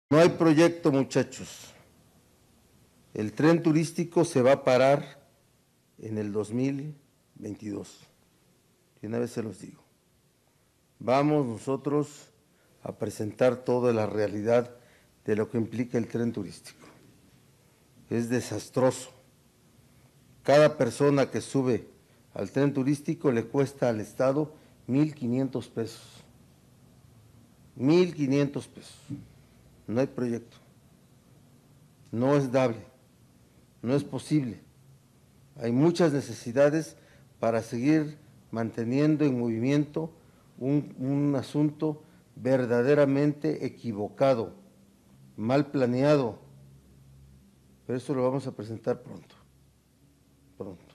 No hay proyecto, muchachos. El tren turístico se va a parar en el 2022. Y una vez se los digo. Vamos nosotros a presentar toda la realidad de lo que implica el tren turístico. Es desastroso. Cada persona que sube al tren turístico le cuesta al Estado 1,500 pesos. 1,500 pesos. No hay proyecto. No es dable. No es posible. Hay muchas necesidades para seguir manteniendo en movimiento un asunto verdaderamente equivocado, mal planeado, pero eso lo vamos a presentar pronto.